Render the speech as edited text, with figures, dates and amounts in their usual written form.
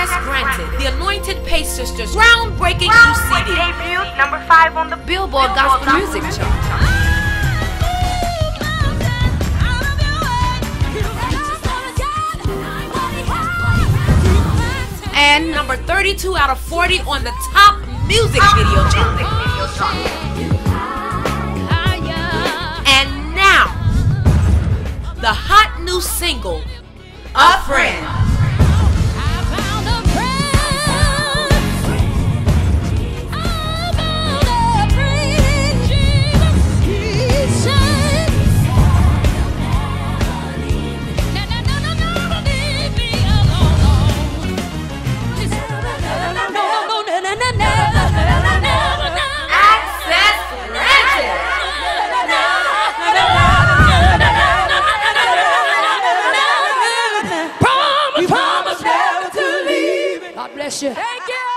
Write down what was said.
Access granted. The Anointed Pace Sisters groundbreaking new CD. Debut #5 on the Billboard Gospel Music Chart. And number 32 out of 40 on the top music video chart. And now, the hot new single, A Friend. Bless you. Thank you.